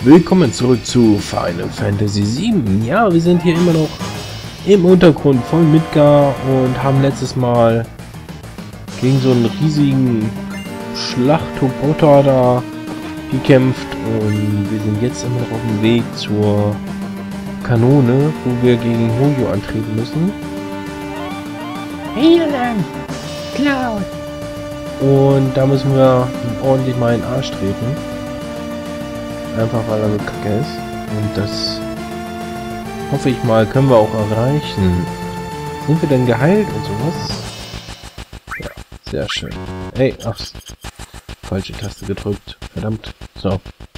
Willkommen zurück zu Final Fantasy VII. Ja, wir sind hier immer noch im Untergrund von Midgar und haben letztes Mal gegen so einen riesigen Schlachtroboter da gekämpft und wir sind jetzt immer noch auf dem Weg zur Kanone, wo wir gegen Hoyo antreten müssen. Hier lang! Cloud! Und da müssen wir ordentlich mal in den Arsch treten. Einfach weil er so kacke ist. Und das hoffe ich mal, können wir auch erreichen. Sind wir denn geheilt und sowas? Ja, sehr schön. Ey, ach, falsche Taste gedrückt. Verdammt. So.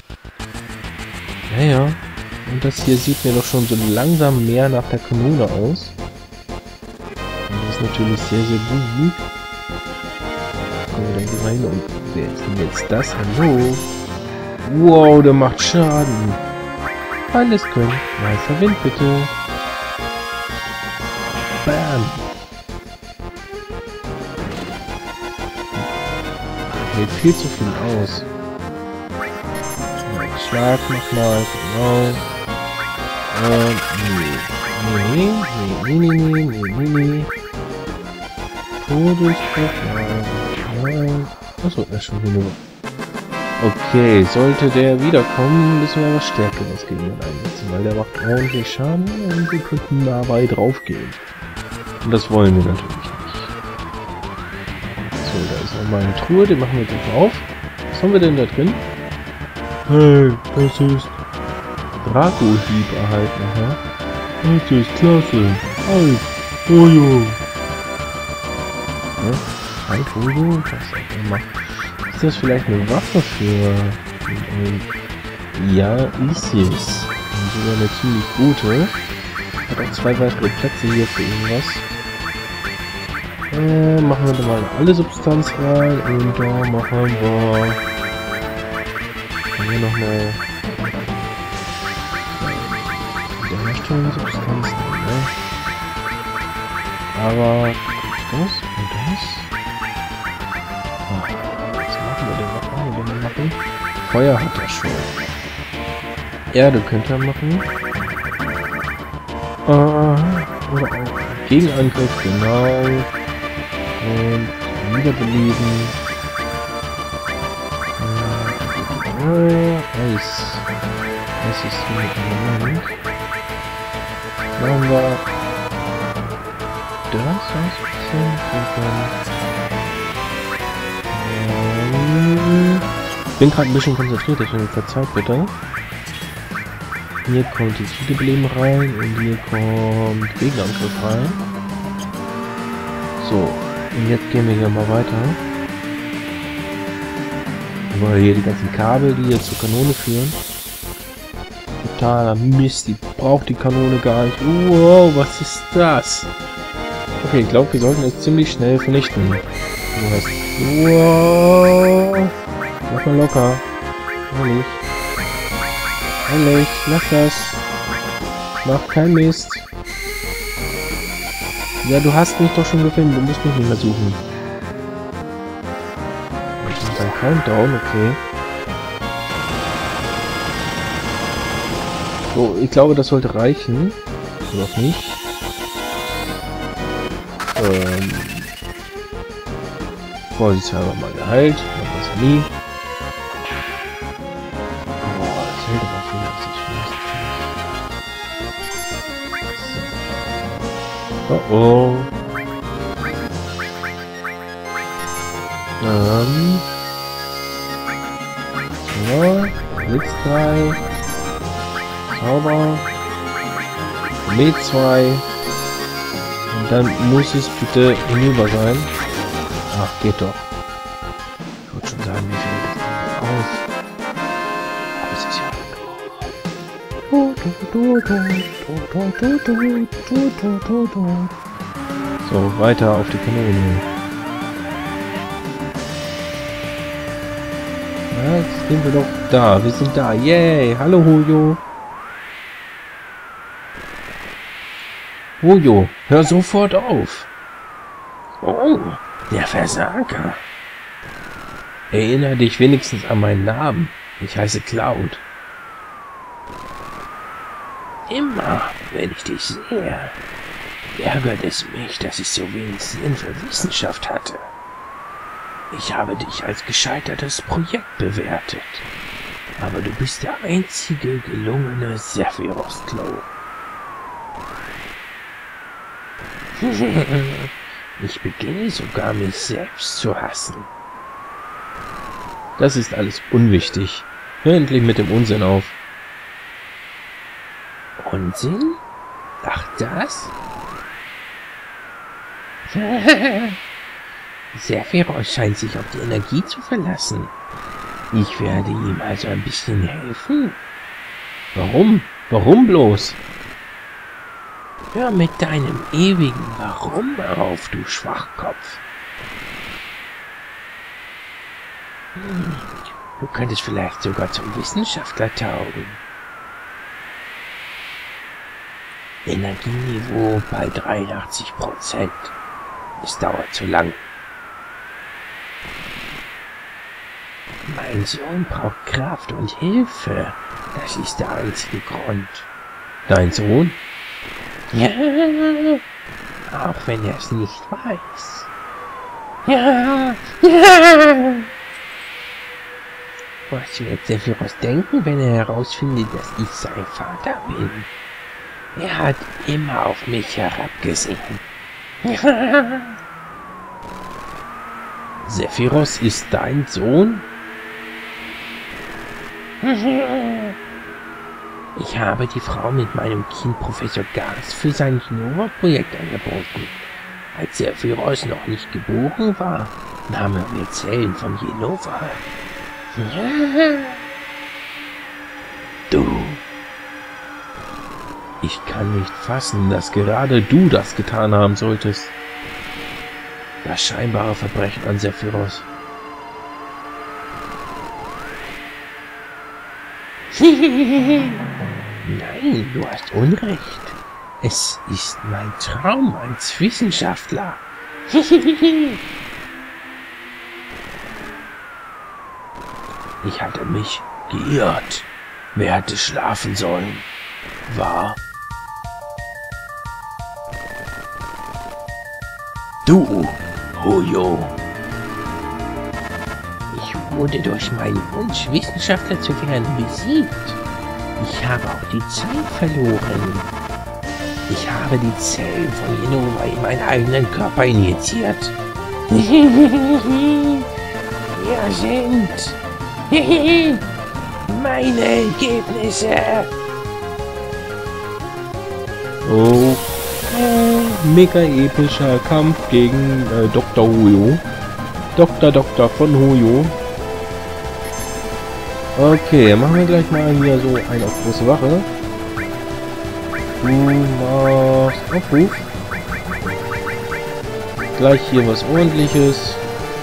Naja. Und das hier sieht mir doch schon so langsam mehr nach der Kanone aus. Und das ist natürlich sehr, sehr gut. Kommen wir dann hier rein und wer ist denn jetzt das? Hallo? Wow, der macht Schaden. Alles können. Weißer Wind, bitte. Bam. Hält viel zu viel aus. Schlag nochmal. Genau. Nee. Todesbruch. Achso, er ist schon wieder. Okay, sollte der wiederkommen, müssen wir aber Stärkeres gegen ihn einsetzen, weil der macht ordentlich Schaden und wir könnten dabei draufgehen. Und das wollen wir natürlich nicht. So, da ist nochmal eine Truhe, die machen wir jetzt auf. Was haben wir denn da drin? Hey, das ist Draco-Hieb erhalten, hä? Das ist klasse. Halt, Hoyo. Halt, Hoyo? Was hat er gemacht? Ist das vielleicht eine Waffe für... Ja, ist es. Und sogar eine ziemlich gute. Hat auch 2 weitere Plätze hier für irgendwas. Machen wir da mal alle Substanz rein und da machen wir... Hier nochmal... Wiederherstellungssubstanz, ne? Aber... Das und das... Machen. Feuer hat er schon. Erde könnte er machen. Oder auch Gegenangriff, genau. Und wiederbeleben. Eis. Das ist hier mit dem Moment. Machen wir das ein bisschen. Ich bin gerade ein bisschen konzentriert, deswegen verzeiht bitte. Hier kommt das Wiederbeleben rein und hier kommt Gegenangriff rein. So, und jetzt gehen wir hier mal weiter. Weil hier die ganzen Kabel, die jetzt zur Kanone führen. Totaler Mist, die braucht die Kanone gar nicht. Wow, was ist das? Okay, ich glaube, wir sollten es ziemlich schnell vernichten. Du hast... Wow. Mach mal locker. Ehrlich. Ehrlich, lass das. Mach kein Mist. Ja, du hast mich doch schon gefilmt. Du musst mich nicht mehr suchen. Ich mach einen Countdown, okay. So, ich glaube, das sollte reichen. Noch nicht. Vorsichtshalber mal geheilt. Man weiß ja nie. Oh. Ja, Blitz 3. Zauber. Med 2. Und dann muss es bitte hinüber sein. Ach, geht doch. Ich wollte schon sagen, wie viel das aus. Aber es ist ja... So, weiter auf die Kanone. Ja, jetzt sind wir doch da. Wir sind da. Yay! Hallo, Hoyo. Hoyo, hör sofort auf. Oh, der Versager. Erinnere dich wenigstens an meinen Namen. Ich heiße Cloud. Immer, wenn ich dich sehe, ärgert es mich, dass ich so wenig Sinn für Wissenschaft hatte. Ich habe dich als gescheitertes Projekt bewertet, aber du bist der einzige gelungene Sephiroth-Klon. Ich beginne sogar, mich selbst zu hassen. Das ist alles unwichtig. Hör endlich mit dem Unsinn auf. Unsinn? Ach, das? Sephiroth scheint sich auf die Energie zu verlassen. Ich werde ihm also ein bisschen helfen. Warum? Warum bloß? Hör mit deinem ewigen Warum auf, du Schwachkopf. Du könntest vielleicht sogar zum Wissenschaftler taugen. Energieniveau bei 83%. Es dauert zu lang. Mein Sohn braucht Kraft und Hilfe. Das ist der einzige Grund. Dein Sohn? Ja, auch wenn er es nicht weiß. Ja, ja. Was wird Sephiroth denken, wenn er herausfindet, dass ich sein Vater bin? Er hat immer auf mich herabgesehen. Ja. Sephiroth ist dein Sohn? Ich habe die Frau mit meinem Kind Professor Gas für sein Jenova-Projekt angeboten. Als Sephiroth noch nicht geboren war, nahm er mir Zellen von Jenova. Ja. Du. Ich kann nicht fassen, dass gerade du das getan haben solltest. Das scheinbare Verbrechen an Sephiroth. Nein, du hast Unrecht. Es ist mein Traum als Wissenschaftler. Ich hatte mich geirrt. Wer hätte schlafen sollen? War du, Hoyo. Ich wurde durch meinen Wunsch, Wissenschaftler zu werden, besiegt. Ich habe auch die Zeit verloren. Ich habe die Zellen von Jenova in meinen eigenen Körper injiziert. Hier sind meine Ergebnisse. Oh, mega epischer Kampf gegen Dr. Hoyo. Dr. von Hoyo. Okay, machen wir gleich mal hier so eine auf große Wache. Du machst Aufruf. Gleich hier was Ordentliches.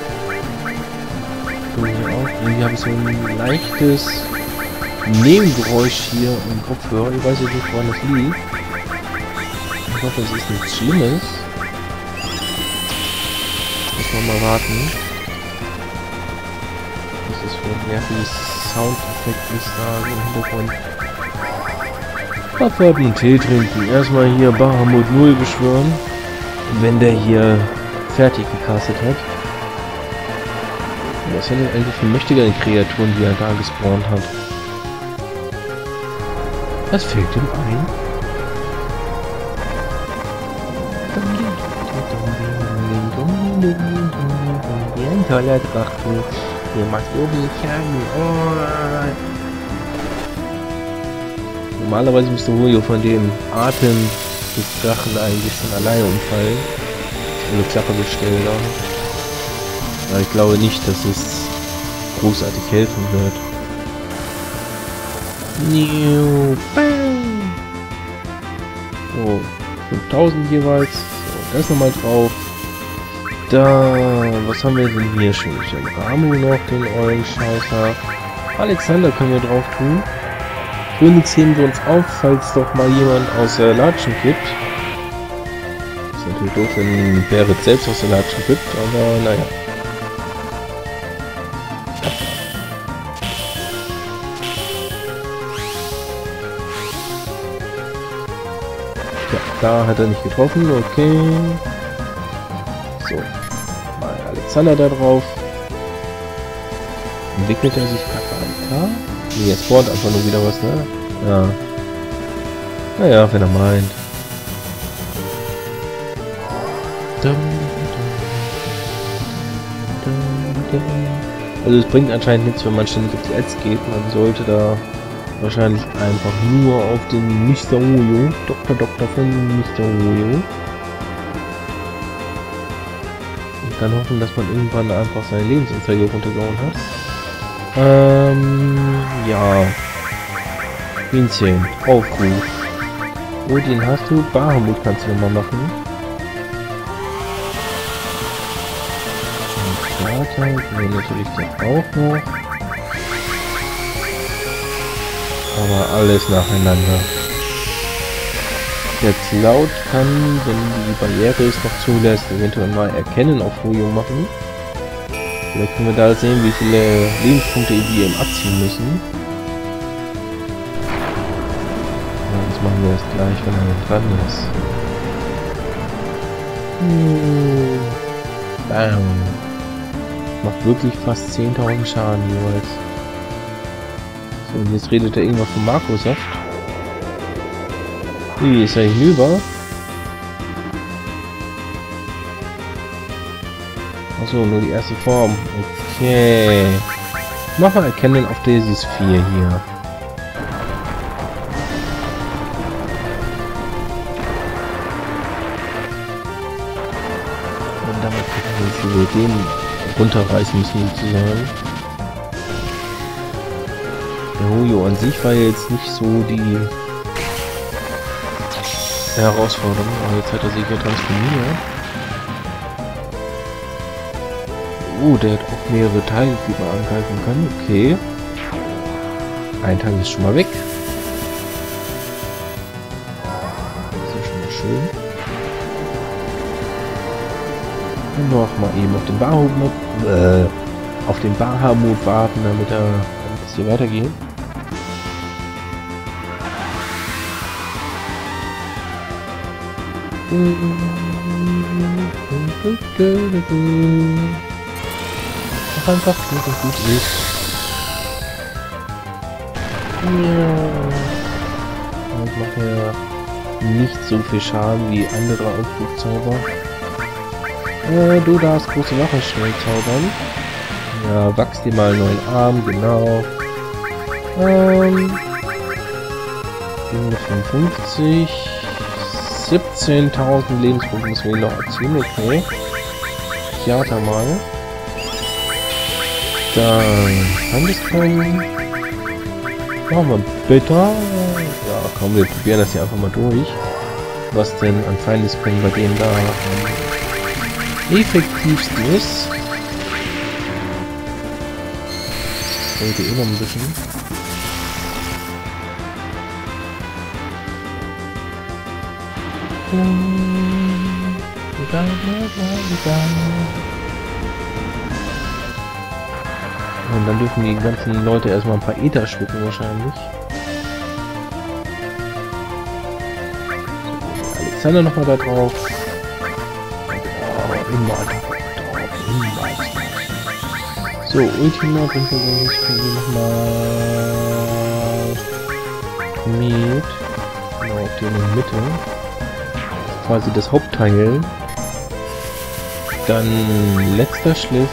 Irgendwie habe ich so ein leichtes Nebengeräusch hier im Kopfhörer. Ich weiß nicht, woran das liegt. Ich hoffe, es ist nichts Schlimmes. Müssen wir mal warten. Was ist für ein nerviges Soundeffekt ist da so im Hintergrund. Abwarten und Tee trinken. Erstmal hier Bahamut 0 beschwören. Wenn der hier fertig gecastet hat. Was sind denn eigentlich für mächtige Kreaturen, die er da gespawnt hat? Was fällt ihm ein? Ein toller Drachen. Der macht so viel Schaden. Oh. Normalerweise müsste Hoyo von dem Atem des Drachen eigentlich schon alleine umfallen. Eine Klappe gestellt haben. Aber ich glaube nicht, dass es großartig helfen wird. So, 5000 jeweils. So, das nochmal drauf. Da, was haben wir denn hier schon? Ich habe Ramu noch, den ollen Scheißer. Alexander können wir drauf tun. Phoenix heben wir uns auf, falls doch mal jemand aus der Latschen kippt. Ist natürlich doof, wenn Barrett selbst aus der Latschen kippt, aber naja. Ja, da hat er nicht getroffen, okay. So, mal Alexander da drauf. Entwickelt er sich gerade weiter? Nee, jetzt spawnt einfach nur wieder was, ne? Ja. Naja, wenn er meint. Also es bringt anscheinend nichts, wenn man ständig auf die Ads geht. Man sollte da wahrscheinlich einfach nur auf den Mr. Ojo, Doktor von Mr. Ojo. Und dann hoffen, dass man irgendwann einfach seine Lebensanzeige runtergehauen hat. Ja. Winzchen, Aufruf. Oh, den hast du. Bahamut kannst du nochmal machen. Und natürlich das auch noch. Aber alles nacheinander. Der Cloud kann, wenn die Barriere es noch zulässt, eventuell mal Erkennen auf Hojo machen. Vielleicht können wir da sehen, wie viele Lebenspunkte wir ihm abziehen müssen. Ja, das machen wir jetzt gleich, wenn er dran ist. Bam. Macht wirklich fast 10.000 Schaden jeweils. So, und jetzt redet er irgendwas von Makrosaft. Wie ist er hinüber? Achso, nur die erste Form. Okay. Mach mal Erkennen auf dieses 4 hier. Und damit gucken wir, wie wir den runterreißen müssen, sozusagen. Der Hojo an sich war jetzt nicht so die Herausforderung, aber jetzt hat er sich ja transformiert. Oh, der hat auch mehrere Teile, die man angreifen kann. Okay. Ein Teil ist schon mal weg. Das ist schon mal schön. Und noch mal eben auf den Bahamut warten, damit es hier weitergeht. Einfach gut und gut ist. Ja. Und macht ja nicht so viel Schaden wie andere Aufrufzauber. Du darfst große Wache schnell zaubern. Ja, wachs dir mal einen neuen Arm, genau. 55. 17.000 Lebenspunkte müssen wir noch erzielen, okay. Theater mal. Dann Handelskönnen. Machen wir bitter. Ja, komm, wir probieren das hier einfach mal durch. Was denn an Feindeskönnen bei denen da effektivsten ist. Sollte noch ein bisschen. Und dann dürfen die ganzen Leute erstmal ein paar Ether schlucken wahrscheinlich. So, Alexander nochmal da drauf. Immer drauf. So, Ultima bringt wir so nicht. Können wir nochmal mit. Genau, auf die in der Mitte. Quasi das Hauptteil. Dann letzter Schliff.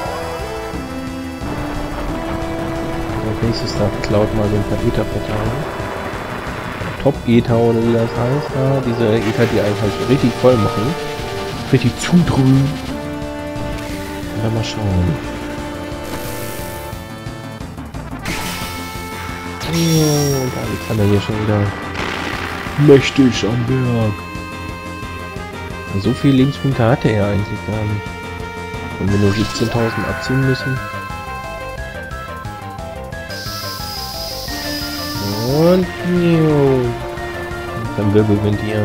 Als nächstes darf Cloud mal so ein paar Ether verteilen. Top-Ether oder wie das heißt. Ja, diese Ether, die eigentlich halt richtig voll machen. Richtig zudrücken. Und dann mal schauen. Und Alexander hier schon wieder mächtig am Berg. So viele Lebenspunkte hatte er eigentlich gar nicht. Und wir nur 17.000 abziehen müssen. Und dann Wirbelwind hier.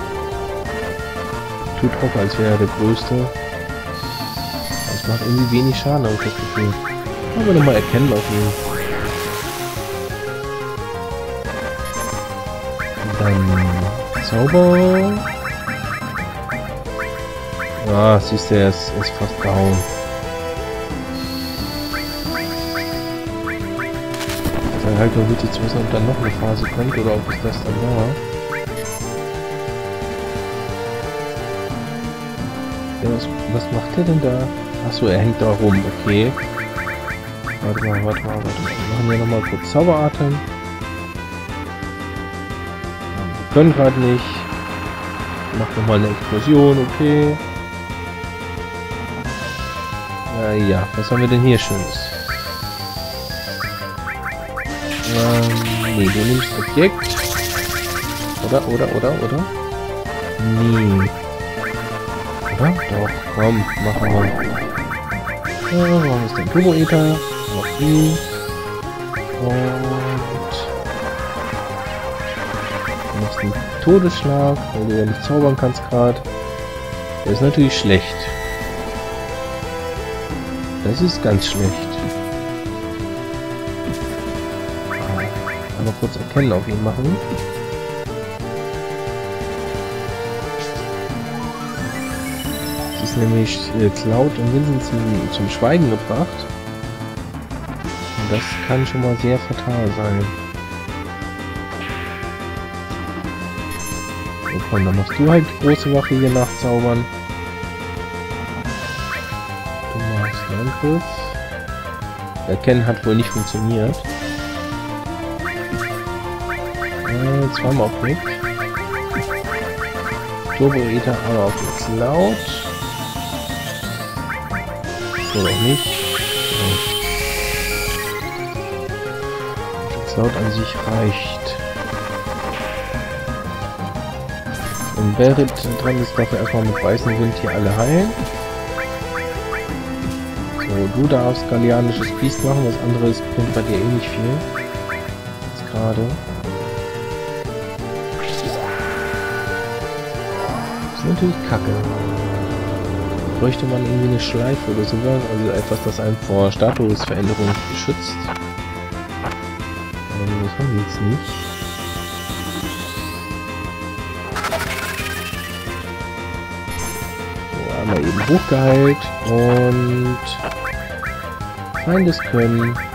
Tut auch, als wäre er der Größte. Das macht irgendwie wenig Schaden, habe ich das Gefühl. Wollen wir nochmal Erkennen auf ihn. Und dann Zauber. Ah, siehst du, er ist fast down. Dann halt nur wichtig zu wissen, ob dann noch eine Phase kommt oder ob es das dann war. Ja, was macht er denn da? Achso, er hängt da rum, okay. Warte mal. Wir machen hier nochmal kurz Zauberatem. Wir können gerade nicht. Macht nochmal eine Explosion, okay. Ja, was haben wir denn hier Schönes? Nee, du nimmst Objekt. Oder? Nee. Oder? Doch, komm, machen wir. Ja, warum ist denn Turbo-Ether? Noch die. Und... Du machst einen Todesschlag, weil du ja nicht zaubern kannst gerade. Das ist natürlich schlecht. Das ist ganz schlecht. Einmal kurz erkennen auf ihn machen. Das ist nämlich Cloud und Vincent zum Schweigen gebracht. Und das kann schon mal sehr fatal sein. So, komm, dann machst du halt die große Waffe hier nachzaubern. Angriff. Erkennen hat wohl nicht funktioniert. Zweimal Objekt. Turbo-Ether aber auf die Cloud. So noch nicht. Die Cloud an sich reicht. Und Barret dran ist, darf er erstmal mit weißem Wind hier alle heilen. So, du darfst Gallianisches Biest machen, das andere bringt bei dir eh nicht viel. Jetzt gerade. Das ist natürlich kacke. Bräuchte man irgendwie eine Schleife oder sowas, also etwas, das einen vor Statusveränderung beschützt. Das haben wir jetzt nicht. So, einmal eben hochgeheilt und Feindeskönnen.